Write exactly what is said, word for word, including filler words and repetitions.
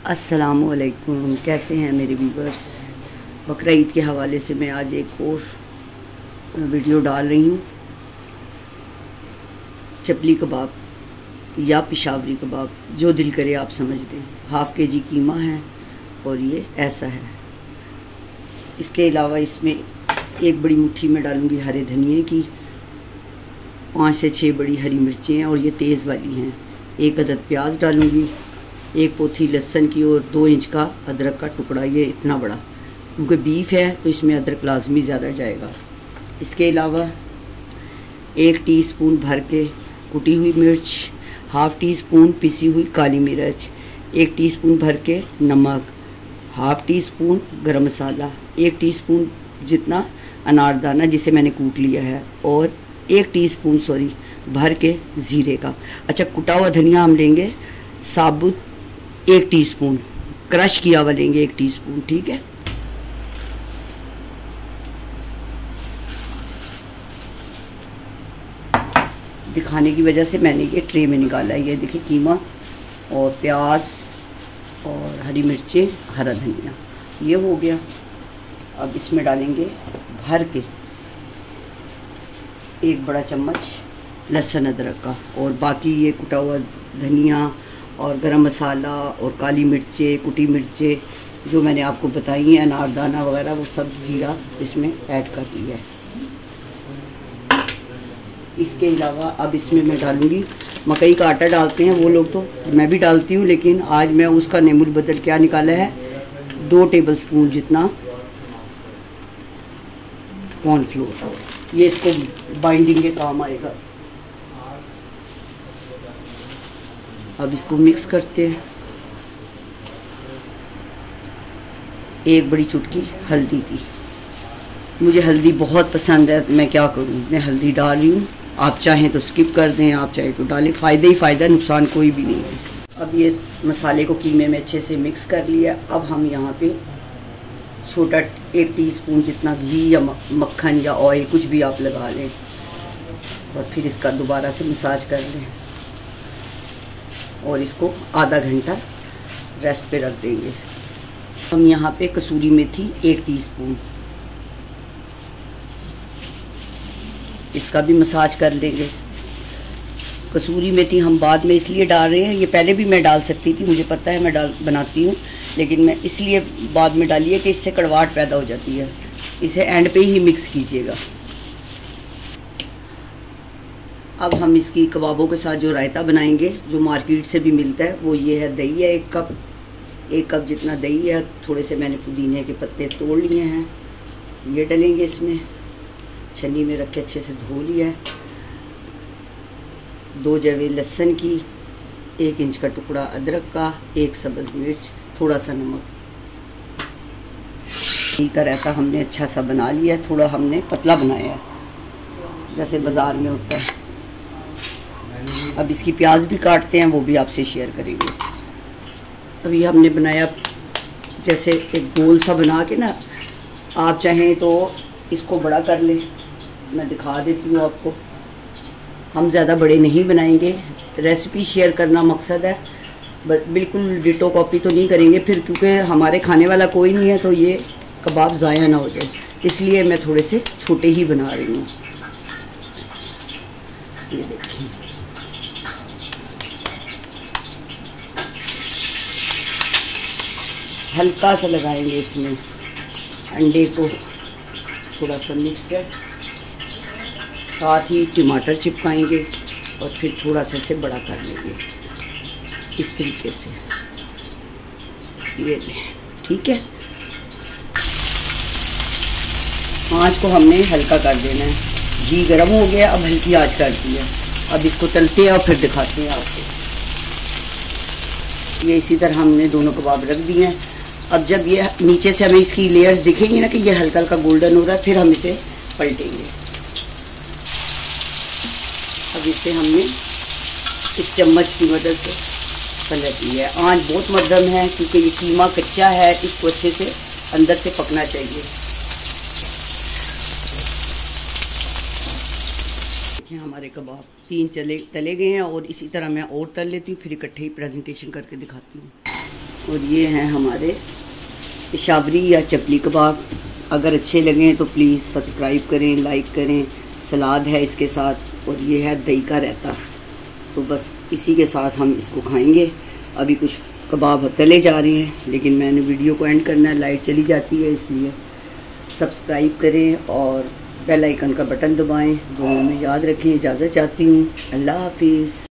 अस्सलामुअलैकुम, कैसे हैं मेरे व्यूवर्स। बकरा ईद के हवाले से मैं आज एक और वीडियो डाल रही हूँ। चपली कबाब या पिशावरी कबाब, जो दिल करे आप समझ लें। हाफ़ के जी कीमा है और ये ऐसा है। इसके अलावा इसमें एक बड़ी मुट्ठी में डालूँगी हरे धनिए की, पाँच से छः बड़ी हरी मिर्चें हैं और ये तेज़ वाली हैं। एक अदद प्याज डालूँगी, एक पोथी लहसुन की और दो इंच का अदरक का टुकड़ा। ये इतना बड़ा, क्योंकि बीफ है तो इसमें अदरक लाजमी ज़्यादा जाएगा। इसके अलावा एक टीस्पून भर के कुटी हुई मिर्च, हाफ़ टी स्पून पिसी हुई काली मिर्च, एक टीस्पून भर के नमक, हाफ़ टी स्पून गरम मसाला, एक टीस्पून जितना अनारदाना जिसे मैंने कूट लिया है, और एक टीस्पून सॉरी भर के ज़ीरे का। अच्छा, कुटा हुआ धनिया हम लेंगे साबुत एक टीस्पून, क्रश किया हुआ लेंगे एक टीस्पून, ठीक है। दिखाने की वजह से मैंने ये ट्रे में निकाला है। ये देखिए कीमा और प्याज और हरी मिर्चें, हरा धनिया, ये हो गया। अब इसमें डालेंगे भर के एक बड़ा चम्मच लहसुन अदरक का, और बाकी ये कुटा हुआ धनिया और गरम मसाला और काली मिर्चें, कुटी मिर्चें जो मैंने आपको बताई हैं, अनारदाना वगैरह, वो सब ज़ीरा इसमें ऐड कर दिया है। इसके अलावा अब इसमें मैं डालूँगी मकई का आटा। डालते हैं वो लोग, तो मैं भी डालती हूँ, लेकिन आज मैं उसका नेमुल बदल क्या निकाला है, दो टेबलस्पून जितना कॉर्नफ्लोर। ये इसको बाइंडिंग के काम आएगा। अब इसको मिक्स करते हैं। एक बड़ी चुटकी हल्दी की, मुझे हल्दी बहुत पसंद है, मैं क्या करूं, मैं हल्दी डाल रही हूँ। आप चाहें तो स्किप कर दें, आप चाहें तो डालें, फ़ायदा ही फ़ायदा, नुकसान कोई भी नहीं है। अब ये मसाले को कीमे में अच्छे से मिक्स कर लिया। अब हम यहाँ पे छोटा एक टीस्पून जितना घी या मक्खन या ऑयल, कुछ भी आप लगा लें, और फिर इसका दोबारा से मसाज कर लें और इसको आधा घंटा रेस्ट पे रख देंगे। हम यहाँ पे कसूरी मेथी एक टीस्पून, इसका भी मसाज कर लेंगे। कसूरी मेथी हम बाद में इसलिए डाल रहे हैं, ये पहले भी मैं डाल सकती थी, मुझे पता है, मैं डाल बनाती हूँ, लेकिन मैं इसलिए बाद में डाली है कि इससे कड़वाहट पैदा हो जाती है। इसे एंड पे ही मिक्स कीजिएगा। अब हम इसकी कबाबों के साथ जो रायता बनाएंगे, जो मार्केट से भी मिलता है, वो ये है। दही है एक कप, एक कप जितना दही है। थोड़े से मैंने पुदीने के पत्ते तोड़ लिए हैं, ये डलेंगे इसमें। छन्नी में रख के अच्छे से धो लिया है। दो जवे लहसुन की, एक इंच का टुकड़ा अदरक का, एक सब्ज़ मिर्च, थोड़ा सा नमक। घी का रायता हमने अच्छा सा बना लिया है, थोड़ा हमने पतला बनाया है जैसे बाज़ार में होता है। अब इसकी प्याज भी काटते हैं, वो भी आपसे शेयर करेंगे। अभी हमने बनाया जैसे एक गोल सा बना के ना, आप चाहें तो इसको बड़ा कर लें, मैं दिखा देती हूँ आपको। हम ज़्यादा बड़े नहीं बनाएंगे, रेसिपी शेयर करना मकसद है, बिल्कुल डिटो कॉपी तो नहीं करेंगे फिर, क्योंकि हमारे खाने वाला कोई नहीं है तो ये कबाब ज़ाया ना हो जाए, इसलिए मैं थोड़े से छोटे ही बना रही हूँ। ये देखिए, हल्का सा लगाएंगे इसमें अंडे को, थोड़ा सा मिक्सर, साथ ही टमाटर चिपकाएंगे और फिर थोड़ा सा इसे बड़ा कर लेंगे इस तरीके से। ये ठीक है। आँच को हमने हल्का कर देना है। घी गर्म हो गया, अब हल्की आँच कर दी है। अब इसको तलते हैं और फिर दिखाते हैं आपको। ये इसी तरह हमने दोनों कबाब रख दिए हैं। अब जब ये नीचे से हमें इसकी लेयर्स दिखेंगी ना कि ये हल्का हल्का गोल्डन हो रहा है, फिर हम इसे पलटेंगे। अब इसे हमने इस चम्मच की मदद से पलट लिया है। आँच बहुत मध्यम है, क्योंकि ये कीमा कच्चा है, इसको अच्छे से अंदर से पकना चाहिए। देखिए हमारे कबाब तीन चले तले गए हैं, और इसी तरह मैं और तल लेती हूँ, फिर इकट्ठे ही प्रेजेंटेशन करके दिखाती हूँ। और ये हैं हमारे पेशावरी या चपली कबाब। अगर अच्छे लगें तो प्लीज़ सब्सक्राइब करें, लाइक करें। सलाद है इसके साथ और ये है दही का रायता। तो बस इसी के साथ हम इसको खाएंगे। अभी कुछ कबाब तले जा रहे हैं, लेकिन मैंने वीडियो को एंड करना है, लाइट चली जाती है, इसलिए सब्सक्राइब करें और बेल आइकन का बटन दबाएं। दुआ में याद रखें। इजाज़त चाहती हूँ। अल्लाह हाफिज़।